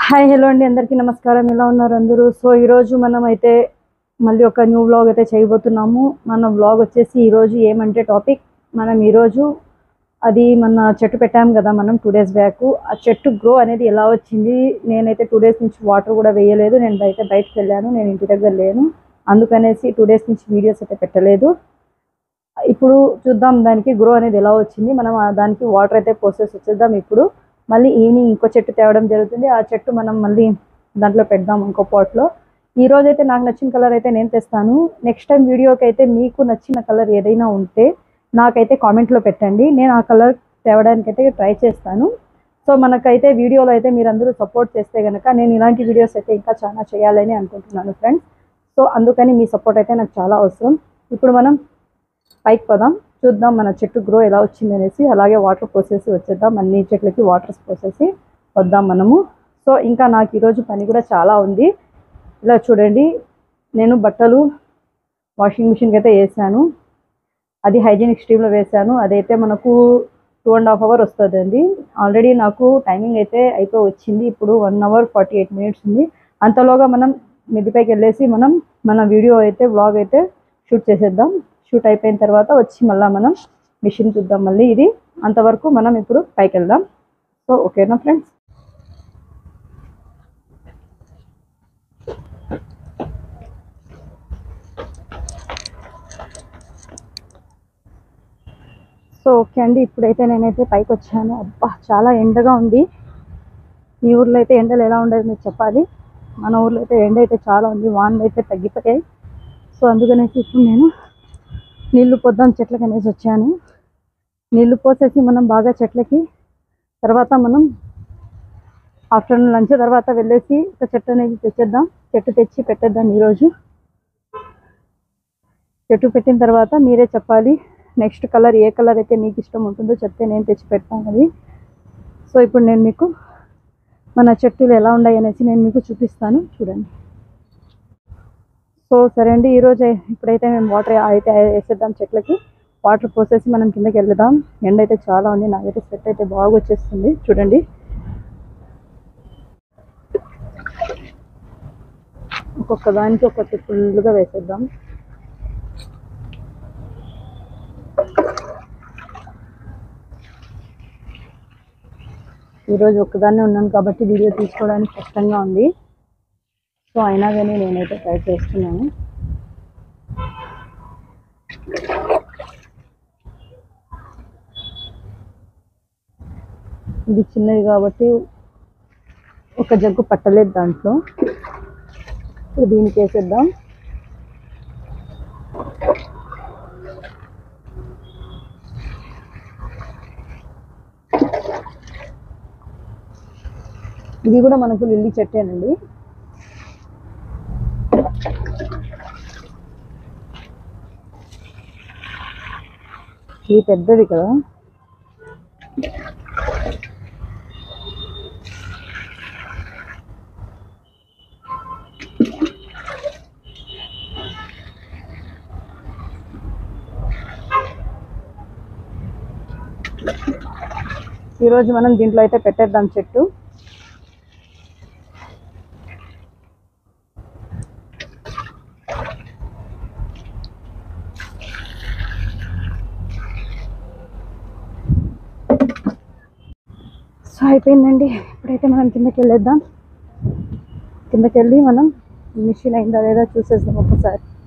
Hi hello అండి, అందరికీ నమస్కారం. ఎలా ఉన్నారు అందరూ? సో ఈరోజు మనం అయితే మళ్ళీ ఒక న్యూ వ్లాగ్ అయితే చేయబోతున్నాము. మన వ్లాగ్ వచ్చేసి ఈరోజు ఏమంటే టాపిక్ మనం ఈరోజు అది మన చెట్టు పెట్టాము కదా మనం 2 days బ్యాక్. ఆ చెట్టు గ్రో అనేది ఎలా వచ్చింది. నేనైతే 2 days నుంచి వాటర్ కూడా వేయలేదు. నేను బయటకు వెళ్ళాను, నేను ఇంటి దగ్గర లేను, అందుకనేసి 2 days నుంచి వీడియోస్ అయితే పెట్టలేదు. ఇప్పుడు చూద్దాం దానికి గ్రో అనేది ఎలా వచ్చింది. మనం దానికి వాటర్ అయితే పోసేసి వచ్చేద్దాం. ఇప్పుడు మళ్ళీ ఈవినింగ్ ఇంకో చెట్టు తేవడం జరుగుతుంది. ఆ చెట్టు మనం మళ్ళీ దాంట్లో పెడదాం ఇంకో పాట్లో. ఈ రోజు అయితే నాకు నచ్చిన కలర్ అయితే నేను తెస్తాను. నెక్స్ట్ టైం వీడియోకి అయితే మీకు నచ్చిన కలర్ ఏదైనా ఉంటే నాకైతే కామెంట్లో పెట్టండి. నేను ఆ కలర్ తేవడానికి అయితే ట్రై చేస్తాను. సో మనకైతే వీడియోలో అయితే మీరు అందరూ సపోర్ట్ చేస్తే కనుక నేను ఇలాంటి వీడియోస్ అయితే ఇంకా చాలా చేయాలని అనుకుంటున్నాను ఫ్రెండ్స్. సో అందుకని మీ సపోర్ట్ అయితే నాకు చాలా అవసరం. ఇప్పుడు మనం పైకి పోదాం, చూద్దాం మన చెట్టు గ్రో ఎలా వచ్చింది అనేసి. అలాగే వాటర్ పోసేసి వచ్చేద్దాం, అన్ని చెట్లకి వాటర్స్ పోసేసి వద్దాం మనము. సో ఇంకా నాకు ఈరోజు పని కూడా చాలా ఉంది. ఇలా చూడండి, నేను బట్టలు వాషింగ్ మిషన్కి అయితే వేసాను. అది హైజీనిక్ స్ట్రీమ్లో వేసాను. అదైతే మనకు 2.5 hours వస్తుందండి. ఆల్రెడీ నాకు టైమింగ్ అయితే అయిపోయి వచ్చింది. ఇప్పుడు 1 hour 48 minutes ఉంది. అంతలోగా మనం మిద్దిపైకి వెళ్ళేసి మనం మన వీడియో అయితే వ్లాగ్ అయితే షూట్ చేసేద్దాం. షూట్ అయిపోయిన తర్వాత వచ్చి మళ్ళీ మనం మిషన్ చూద్దాం మళ్ళీ ఇది. అంతవరకు మనం ఇప్పుడు పైకి వెళ్దాం. సో ఓకేనా ఫ్రెండ్స్? సో ఓకే అండి, ఇప్పుడైతే నేనైతే పైకి వచ్చాను. అబ్బా చాలా ఎండగా ఉంది. మీ ఊర్లో అయితే ఎండలు ఎలా ఉండదు మీరు చెప్పాలి. మన ఊర్లో అయితే ఎండ అయితే చాలా ఉంది, వానలు అయితే తగ్గిపోయాయి. సో అందుకనేసి ఇప్పుడు నేను నీళ్లు పోద్దాం చెట్లకి అనేసి వచ్చాను. నీళ్లు పోసేసి మనం బాగా చెట్లకి తర్వాత మనం ఆఫ్టర్నూన్ లంచ్ తర్వాత వెళ్ళేసి ఒక చెట్టు అనేది తెచ్చేద్దాం. చెట్టు తెచ్చి పెట్టేద్దాం ఈరోజు. చెట్టు పెట్టిన తర్వాత మీరే చెప్పాలి నెక్స్ట్ కలర్ ఏ కలర్ అయితే మీకు ఇష్టం ఉంటుందో చెప్తే నేను తెచ్చి పెడతాను అది. సో ఇప్పుడు నేను మీకు మన చెట్టులు ఎలా ఉన్నాయి అనేసి నేను మీకు చూపిస్తాను, చూడండి. సో సరే అండి, ఈరోజు ఇప్పుడైతే మేము వాటర్ అయితే వేసేద్దాం చెట్లకి. వాటర్ పోసేసి మనం కిందకి వెళ్దాం. ఎండ అయితే చాలా ఉంది, నాకైతే స్వెట్ అయితే బాగా వచ్చేస్తుంది చూడండి. ఒక్కొక్క దానికి ఒక్కొక్క ఫుల్గా వేసేద్దాం. ఈరోజు ఒక్కదాన్నే ఉన్నాను కాబట్టి వీడియో తీసుకోవడానికి కష్టంగా ఉంది. సో అయినా కానీ నేనైతే ట్రై చేస్తున్నాను. ఇది చిన్నది కాబట్టి ఒక జగ్గు పట్టలేదు దాంట్లో. దీనికి వేసేద్దాం. ఇది కూడా మనకు లిల్లీ చెట్టేనండి. ఇది పెద్దది కదా. ఈరోజు మనం దీంట్లో అయితే పెట్టేద్దాం చెట్టు. సో అయిపోయిందండి, ఇప్పుడైతే మనం కిందకి వెళ్ళేద్దాం. కిందకి వెళ్ళి మనం మిషన్ అయిందా లేదా చూసేద్దాం ఒకసారి.